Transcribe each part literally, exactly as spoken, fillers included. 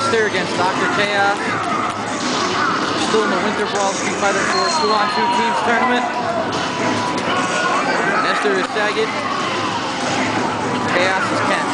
Nestor against Doctor Chaos. Still in the Winter Brawl Street Fighter four two on two teams tournament. Nestor is Saget. Chaos is Ken.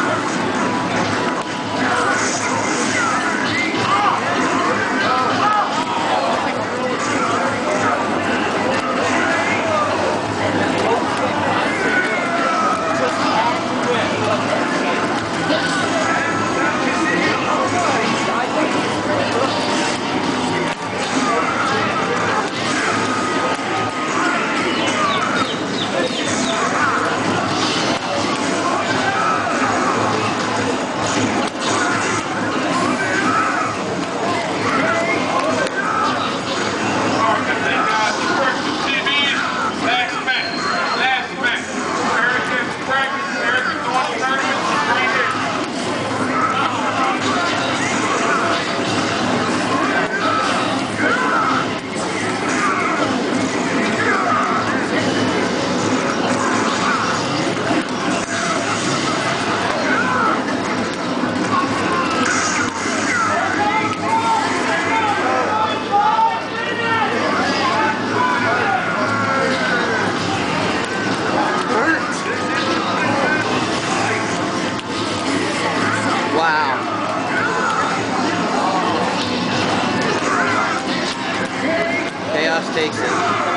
Wow. Chaos takes it.